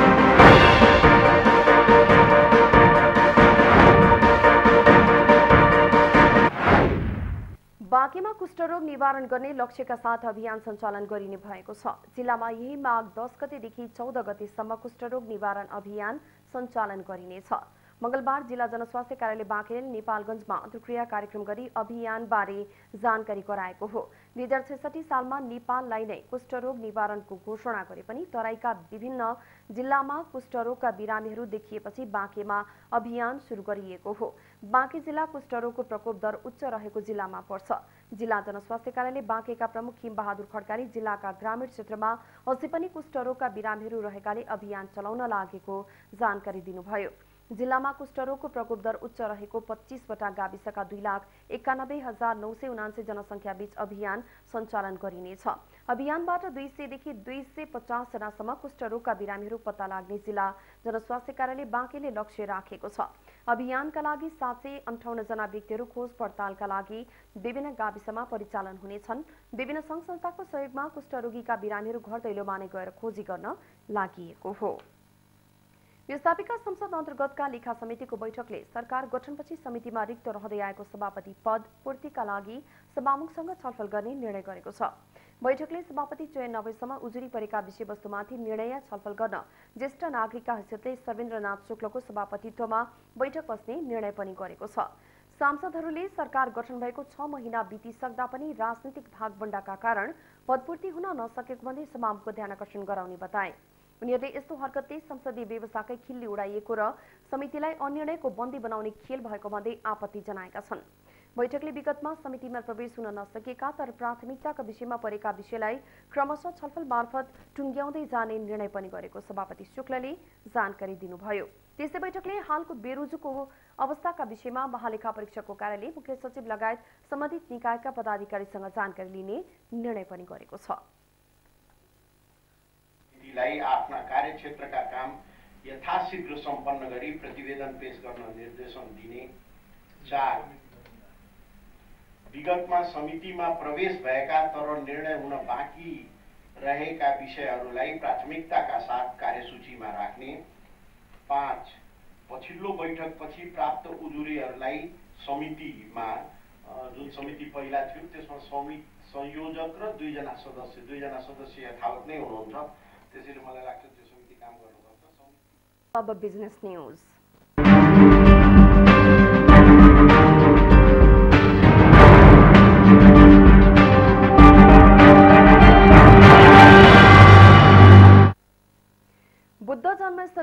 बाँकेमा कुष्ठरोग निवारण गर्ने लक्ष्यका साथ अभियान सञ्चालन गरिने भएको छ। जिल्लामा यही माघ दस गतेदेखि चौध गतेसम्म कुष्ठरोग निवारण अभियान सञ्चालन गरिनेछ। मंगलबार जिल्ला जनस्वास्थ्य कार्यालय बाँकेले नेपालगञ्जमा अन्तर्क्रिया कार्यक्रम गरी अभियानबारे जानकारी गराएको हो। दुई हजार छैसठी सालमा नेपाललाई नै कुष्ठरोग निवारणको घोषणा गरे पनि तराईका विभिन्न जिल्लामा कुष्ठरोगका बिरामीहरू देखिएपछि बाँकेमा अभियान सुरु गरिएको हो। बाँके जिल्ला कुष्ठरोगको प्रकोप दर उच्च रहेको जिल्लामा पर्छ। जिल्ला जनस्वास्थ्य कार्यालय बाँकेका प्रमुख खिम बहादुर खड्काले जिल्लाका ग्रामीण क्षेत्रमा अझै पनि कुष्ठरोगका बिरामीहरू रहेकाले अभियान चलाउन लागेको जानकारी दिनुभयो। जिल्लामा कुष्ठरोगको प्रकोप दर उच्च रहेको पच्चीसवटा गाविसका दुई लाख एकानब्बे हजार नौ सय उनान्सय जनसङ्ख्या बीच अभियान सञ्चालन गरिनेछ। अभियानबाट दुई सयदेखि दुई सय पचास जनासम्म कुष्ठरोगका बिरामीहरू पत्ता लाग्ने जिल्ला जनस्वास्थ्य कार्यालय बाँकेले लक्ष्य राखेको छ। अभियानका लागि सात सय अन्ठाउन्न जना व्यक्तिहरू खोज पडतालका लागि विभिन्न गाविसमा परिचालन हुनेछन्। विभिन्न सङ्घ संस्थाको सहयोगमा कुष्ठरोगीका बिरामीहरू घर दैलोमा नै गएर खोजी गर्न लागि हो। व्यवस्थापिका संसद अन्तर्गतका लेखा समितिको बैठकले सरकार गठनपछि समितिमा रिक्त रहँदै आएको सभापति पद पूर्तिका लागि सभामुखसँग छलफल गर्ने निर्णय गरेको छ। बैठकले सभापति चयन नभएसम्म उजुरी परेका विषयवस्तुमाथि निर्णय छलफल गर्न ज्येष्ठ नागरिकका हैसियतले सर्वेन्द्रनाथ शुक्लको सभापतित्वमा बैठक बस्ने निर्णय पनि गरेको छ। सांसदहरूले सरकार गठन भएको छ महिना बितिसक्दा पनि राजनीतिक भागबण्डाका कारण पदपूर्ति हुन नसकेको भन्दै सभामुखको ध्यानाकर्षण गराउने बताए। उनीहरूले यस्तो हरकतले संसदीय व्यवस्थाकै खिल्ली उडाइएको र समितिलाई अनिर्णयको बन्दी बनाउने खेल भएको भन्दै आपत्ति जनाएका छन्। बैठकले विगतमा समितिमा प्रवेश हुन नसकेका तर प्राथमिकताका विषयमा परेका विषयलाई क्रमशः छलफल मार्फत टुङ्ग्याउँदै जाने निर्णय पनि गरेको सभापति शुक्लले जानकारी दिनुभयो। त्यसै बैठकले हालको बेरोजगारको अवस्थाका विषयमा महालेखा परीक्षकको कार्यालय, मुख्य सचिव लगायत सम्बन्धित निकायका पदाधिकारीसँग जानकारी लिने निर्णय पनि गरेको छ। आफ्ना कार्यक्षेत्रका काम यथाशीघ्र सम्पन्न गरी प्रतिवेदन पेश गर्न निर्देशन दिने। चार, विगतमा समितिमा प्रवेश भएका तर निर्णय हुन बाँकी रहेका विषयहरूलाई प्राथमिकताका साथ कार्यसूचीमा राख्ने। पाँच, पछिल्लो बैठकपछि प्राप्त उजुरीहरूलाई समितिमा जुन समिति पहिला थियो त्यसमा समिति संयोजक र दुईजना सदस्य दुईजना सदस्य यथावत नै हुनुहुन्छ। त्यसैले मलाई लाग्छ त्यो समिति काम गर्नुपर्छ। अब बिजनेस न्यूज।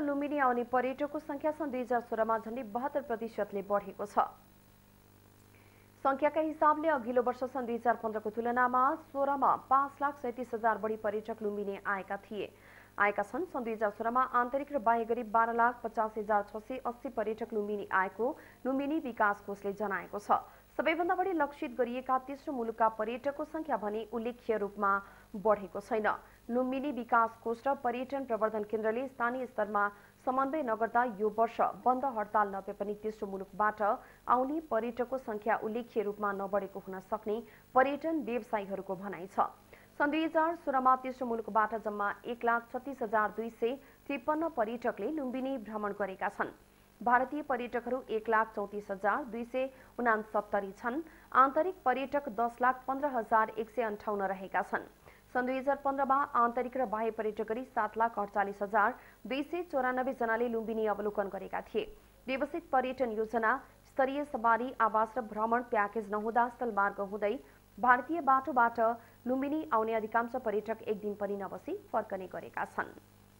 लुम्बिनी आउने पर्यटकको संख्या सन् दुई हजार सोह्रमा झण्डै बहत्तर प्रतिशतले बढेको छ। संख्याका हिसाबले अघिल्लो वर्ष सन् दुई हजार पन्ध्रको तुलनामा सोह्रमा पाँच लाख सैतिस हजार बढी पर्यटक लुम्बिनी आएका थिए आएका छन्। सन् दुई हजार सोह्रमा आन्तरिक र बाह्य गरी बाह्र लाख पचास हजार छ सय अस्सी पर्यटक लुम्बिनी आएको लुम्बिनी विकास कोषले जनाएको छ। सबैभन्दा बढी लक्षित गरिएका तेस्रो मुलुकका पर्यटकको संख्या भने उल्लेख्य रूपमा बढेको छैन। लुम्बिनी विकास कोष र पर्यटन प्रवर्धन केन्द्रले स्थानीय स्तरमा समन्वय नगर्दा यो वर्ष बन्द हडताल नभए पनि तेस्रो मुलुकबाट आउने पर्यटकको संख्या उल्लेख्य रूपमा नबढेको हुन सक्ने पर्यटन व्यवसायीहरूको भनाइ छ। सन् दुई हजार सोह्रमा तेस्रो मुलुकबाट जम्मा एक लाख छत्तीस हजार दुई सय त्रिपन्न पर्यटकले लुम्बिनी भ्रमण गरेका छन्। भारतीय पर्यटकहरू एक लाख चौतिस हजार दुई सय उनासत्तरी छन्। आन्तरिक पर्यटक दस लाख पन्ध्र हजार एक सय अन्ठाउन्न रहेका छन्। सन् दुई हजार पन्ध्रमा आन्तरिक र बाह्य पर्यटक गरी सात लाख अडचालिस हजार दुई सय चौरानब्बे जनाले लुम्बिनी अवलोकन गरेका थिए। व्यवस्थित पर्यटन योजना, स्तरीय सवारी, आवास र भ्रमण प्याकेज नहुँदा स्थलमार्ग हुँदै भारतीय बाटोबाट लुम्बिनी आउने अधिकांश पर्यटक एक दिन पनि नबसी फर्कने गरेका छन्।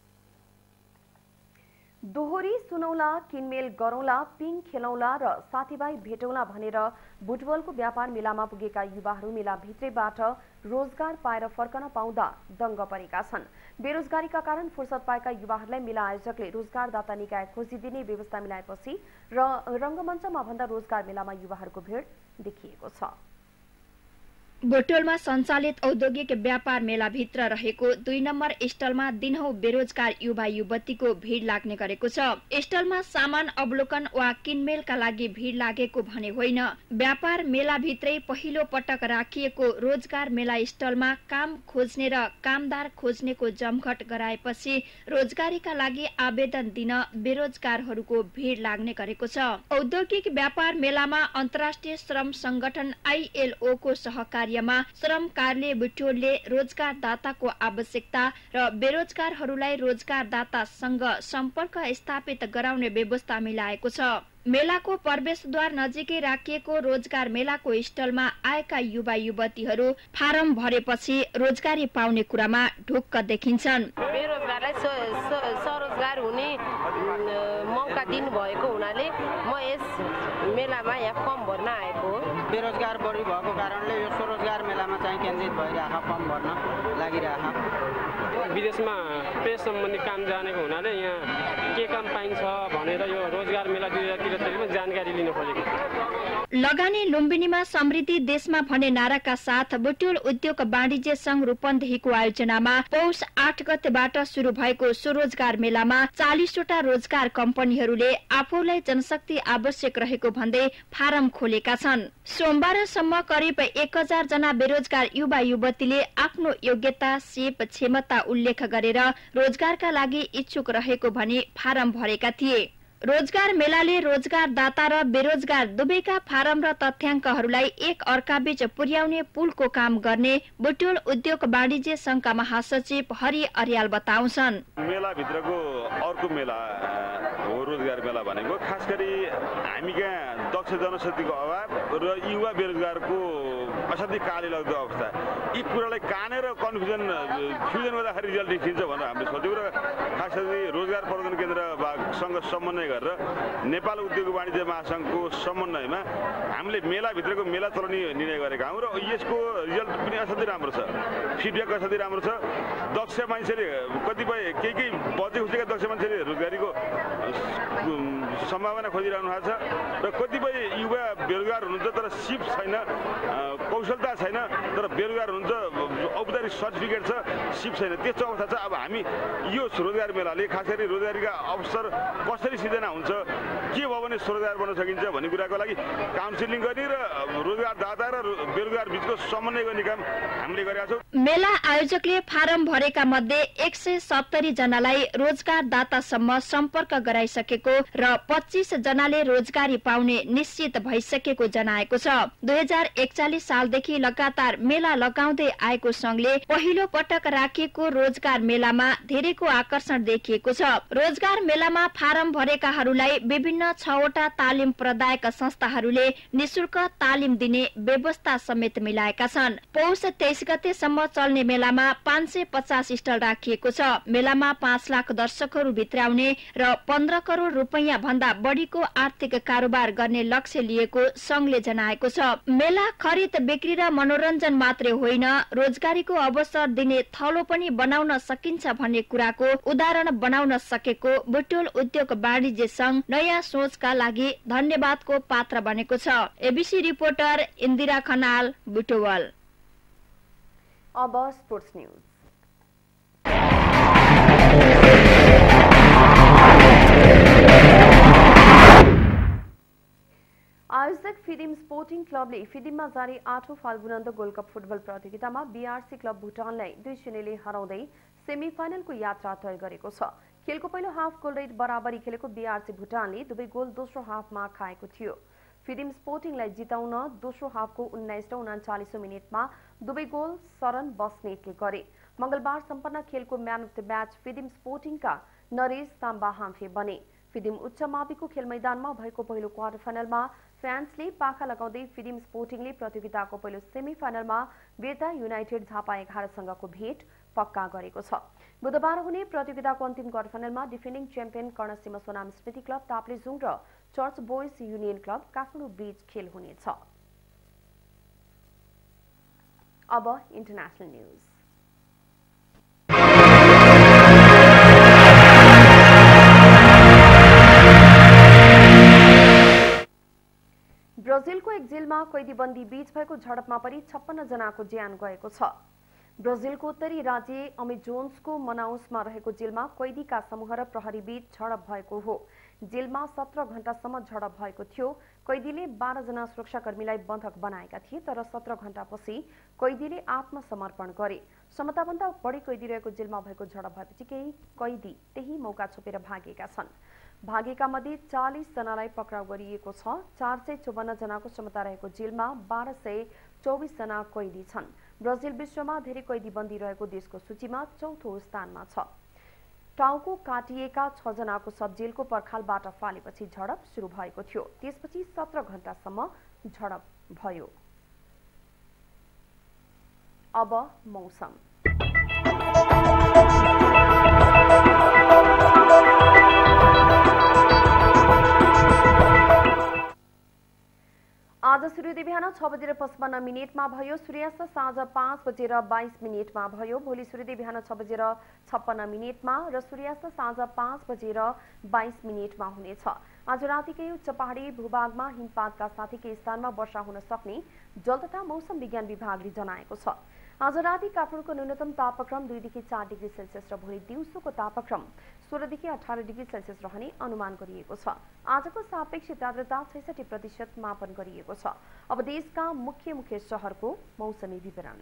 दोहोरी सुनौला, किनमेल गरौला, पिङ खेलौला र साथीभाइ भेटौला भनेर बुटवलको व्यापार मेलामा पुगेका युवाहरू मेलाभित्रैबाट रोजगार पाएर फर्कन पाउँदा दङ्ग परेका छन्। बेरोजगारीका कारण फुर्सद पाएका युवाहरूलाई मेला आयोजकले रोजगारदाता निकाय खोजिदिने व्यवस्था मिलाएपछि र रङ्गमञ्चमा भन्दा रोजगार मेलामा युवाहरूको भिड देखिएको छ। बुटवलमा सञ्चालित औद्योगिक व्यापार मेलाभित्र रहेको दुई नम्बर स्टलमा दिनहौ बेरोजगार युवा युवतीको भीड़ लाग्ने गरेको छ। स्टलमा सामान अवलोकन वा किनमेलका लागि भीड़ लागेको भने होइन। व्यापार मेलाभित्रै पहिलो पटक राखिएको रोजगार मेला स्टलमा काम खोज्ने र कामदार खोज्नेको जमघट गराएपछि रोजगारीका लागि आवेदन दिन बेरोजगारहरूको भीड़ लाग्ने गरेको छ। औद्योगिक व्यापार मेलामा अन्तर्राष्ट्रिय श्रम संगठन आईएलओ को सहकारी श्रम कार्यालय बुटवलले रोजगारदाताको आवश्यकता र बेरोजगारहरूलाई रोजगारदातासँग सम्पर्क स्थापित गराउने व्यवस्था मिलाएको छ। मेलाको प्रवेशद्वार नजिकै राखिएको रोजगार मेलाको स्टलमा आएका युवा युवतीहरू फारम भरेपछि रोजगारी पाउने कुरामा ढुक्क देखिन्छन्। बेरोजगारलाई स्वरोजगार हुने मौका दिनु भएको हुनाले म यस मेलामा यहाँ फर्म भर्न आएको हो। बेरोजगार बढी भएको कारणले यो स्वरोजगार मेलामा चाहिँ केन्द्रित भइरहेको फर्म भर्न लागिरहेको। विदेशमा पेस सम्बन्धी काम जानेको हुनाले यहाँ के काम पाइन्छ भनेर यो रोजगार मेला दुई हजार त्रिहत्तरमा जानकारी लिन खोजेको। लगानी लुम्बिनीमा समृद्धि देशमा भन्ने नाराका साथ बुटवल उद्योग वाणिज्य संघ रूपन्देहीको आयोजनामा पौष आठ गतेबाट शुरू भएको स्वरोजगार मेलामा चालिसवटा रोजगार कम्पनीहरूले आफूलाई जनशक्ति आवश्यक रहेको भन्दै फारम खोलेका छन्। सोमबारसम्म करिब एक हजार जना बेरोजगार युवा युवतीले आफ्नो योग्यता, सिप, क्षमता उल्लेख गरेर रोजगारका लागि इच्छुक रहेको भनी फारम भरेका थिए। रोजगार मेलाले रोजगारदाता र बेरोजगार दुवैका फारम र तथ्याङ्कहरूलाई एक अर्काबीच पुर्याउने पुलको काम गर्ने बुटवल उद्योग वाणिज्य संघका महासचिव हरि अर्याल बताउँछन्। मेलाभित्रको अर्को मेला हो रोजगार मेला भनेको खास गरी हामी कहाँ दक्ष जनशक्तिको अभाव र युवा बेरोजगारको असाध्यै काले लाग्दो अवस्था, यी कुरालाई कानेर कन्फ्युजन फ्युजन गर्दाखेरि रिजल्ट देखिन्छ भनेर हामीले सोच्यौँ र खास गरी रोजगार प्रबन्धन केन्द्रसँग समन्वय गरेर नेपाल उद्योग वाणिज्य महासंघको समन्वयमा हामीले मेलाभित्रको मेला चलाउने निर्णय गरेका हौँ र यसको रिजल्ट पनि असाध्यै राम्रो छ। फिडब्याक असाध्यै राम्रो छ। दक्ष मान्छेले कतिपय केही केही बचे खुसेका दक्ष मान्छेले रोजगारीको सम्भावना खोजिरहनु भएको छ र कतिपय युवा बेरोजगार हुनुहुन्छ तर सिप छैन, कौशलता छैन, तर बेरोजगार हुनुहुन्छ, औपचारिक सर्टिफिकेट छ, सिप छैन, त्यस्तो अवस्था छ। अब हामी यो रोजगार मेलाले खास गरी रोजगारीका अवसर कसरी सिर्जना हुन्छ, के भयो भने स्वरोजगार बन्न सकिन्छ भन्ने कुराको लागि काउन्सिलिङ गर्ने र रोजगारदाता र बेरोजगार बीचको समन्वय गर्ने काम हामीले गरेका छौँ। मेला आयोजकले फारम भरेका मध्ये एक सय सत्तरी जनालाई रोजगारदातासम्म सम्पर्क गराइसकेको र पच्चीस जनाले रोजगारी पाउने निश्चित भइसकेको जनाएको छ। दुई हजार एकचालिस सालदेखि लगातार मेला लगाउँदै आएको संघले पहिलो पटक राखिएको रोजगार मेलामा धेरैको आकर्षण देखिएको छ। रोजगार मेलामा फारम भरेकाहरूलाई विभिन्न विभिन्न छवटा तालिम प्रदायक संस्थाहरूले निशुल्क तालिम दिने व्यवस्था समेत मिलाएका छन्। पौष तेइस गतेसम्म चल्ने मेलामा पाँच सय पचास स्टल राखिएको छ। मेलामा पाँच लाख दर्शकहरू भित्राउने र पन्ध्र करोड रुपैयाँ भन्दा बढीको आर्थिक कारोबार गर्ने लक्ष्य लिएको संघले जनाएको छ। मेला खरिद बिक्री र मनोरञ्जन मात्रै होइन, रोजगारीको अवसर दिने थलो पनि बनाउन सकिन्छ भन्ने कुराको उदाहरण बनाउन सकेको बुटोल उद्योग वाणिज्य संघ नयाँ सोचका लागि धन्यवादको पात्र बनेको छ। ABC reporter Indira Khanal, Butwal. अब स्पोर्ट्स न्यूज। आयोजक फिदिम स्पोर्टिङ क्लबले फिदिममा जारी आठौं फाल्गुनन्द गोल्ड कप फुटबल प्रतियोगितामा बीआरसी क्लब भुटानलाई दुई शून्यले हराउँदै सेमी फाइनलको यात्रा तय गरेको छ। खेलको पहिलो हाफ गोल रहित बराबरी खेलेको बीआरसी भुटानले दुवै गोल दोस्रो हाफमा खाएको थियो। फिदिम स्पोर्टिङलाई जिताउन दोस्रो हाफको उन्नाइस र उनाचालिसौं मिनटमा दुवै गोल शरण बस्नेतले गरे। मंगलबार सम्पन्न खेलको man of the match Phidim स्पोर्टिङका नरेश ताम्बा हाम्फे बने। फिदिम उच्च माविको खेल मैदानमा भएको पहिलो क्वार्टर फाइनलमा फ्रान्सले पाखा लगाउँदै फिदिम स्पोर्टिङले प्रतियोगिताको पहिलो सेमी फाइनलमा बेता युनाइटेड झापा एघारसँगको भेट पक्का गरेको छ। बुधबार हुने प्रतियोगिताको अन्तिम क्वार्टर फाइनलमा डिफेन्डिङ च्याम्पियन कर्णसीमा सोनाम स्मृति क्लब ताप्लेजुङ र church boys union club Kathmandu बीच खेल हुनेछ। अब इन्टरनेशनल न्यूज। ब्राजिलको एक जेलमा कैदीबन्दी बीच भएको झडपमा परि छप्पन्न जनाको ज्यान गएको छ। ब्राजिलको उत्तरी राज्य अमेजोन्सको मनाउसमा रहेको जेलमा कैदीका समूह र प्रहरी बीच झडप भएको हो। जेलमा सत्र घण्टासम्म झडप भएको थियो। कैदीले बाह्र जना सुरक्षाकर्मीलाई बन्धक बनाएका थिए, तर सत्र घण्टापछि कैदीले आत्मसमर्पण गरे। क्षमताभन्दा बढी कैदी रहेको जेलमा भएको झडप भएपछि केही कैदी त्यही मौका छोपेर भागेका छन्। भागेका मध्ये चालीस जनालाई पक्राउ गरिएको छ। चार सय चौवन्न जनाको क्षमता रहेको जेलमा बाह्र सय चौबिस जना कैदी छन्। ब्राजिल विश्वमा धेरै कैदी बन्दी रहेको देशको सूचीमा चौथो स्थानमा छ। टाउको काटिएका छ जनाको सब जेलको पर्खालबाट फालेपछि झडप सुरु भएको थियो। त्यसपछि सत्र घण्टासम्म झडप भयो। अब मौसम। आज सूर्योदय बिहान छ बजेर पचपन्न मिनटमा भयो। सूर्यास्त साँझ पाँच बजेर बाइस मिनटमा भयो। भोलि सूर्योदय बिहान छ बजेर छप्पन्न मिनटमा र सूर्यास्त साँझ पाँच बजेर बाइस मिनटमा हुनेछ। आज रातिकै उच्च पहाडी भूभागमा हिमपातका साथै केही स्थानमा वर्षा हुन सक्ने जल तथा मौसम विज्ञान विभागले जनाएको छ। आज राति काठमाडौँको न्यूनतम तापक्रम दुईदेखि चार डिग्री सेल्सियस र भोलि दिउँसोको तापक्रम सोह्रदेखि अठार डिग्री सेल्सियस रहने अनुमान गरिएको छ। आजको सापेक्षिक आर्द्रता छैसठी प्रतिशत मापन गरिएको छ। अब देशका मुख्य मुख्य शहरको मौसमी विवरण।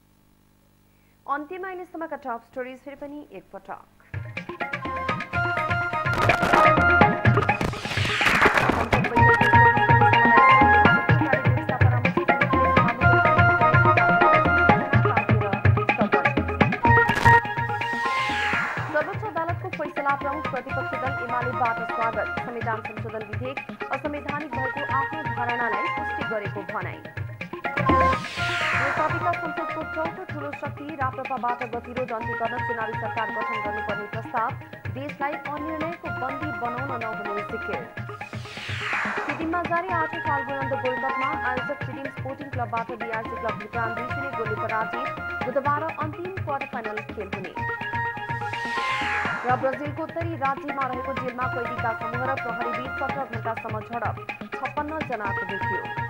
अन्त्यमा अहिलेसम्मका टप स्टोरिज फेरि पनि एकपटक। सर्वोच्च अदालतको फैसला प्रमुख प्रतिपक्षी दल एमालेबाट स्वागत। संविधान संशोधन विधेयक असंवैधानिक भएको आफ्नो धारणालाई पुष्टि गरेको भनाई। नेकपाका संसदको चौथो ठूलो शक्ति राप्रपाबाट गतिरोध अन्त्य गर्न चुनावी सरकार गठन गर्नुपर्ने प्रस्ताव देशलाई अनिर्णयको बन्दी बनाउन नहुने जिकिर। फिडिममा जारी आठौं फाल्गुनन्द गोल्ड कपमा आयोजक फिडिम स्पोर्टिङ क्लबबाट बीआरसी क्लब भुटान दुई शून्य गोलले पराजित। बुधबार अन्तिम क्वार्टर फाइनल खेल हुने। र ब्राजिलको उत्तरी राज्यमा रहेको जेलमा कैदीका समूह र प्रहरीबीच सत्र घण्टासम्म झडप, छप्पन्न जनाको मृत्यु।